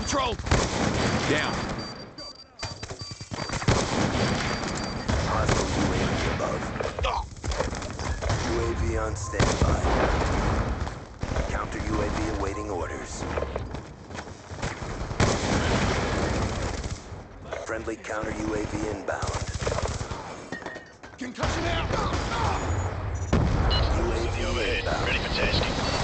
control! Down. Hostile UAV above. UAV on standby. Counter UAV awaiting orders. Friendly counter UAV inbound. Concussion out! UAV Overhead, inbound. ready for tasking.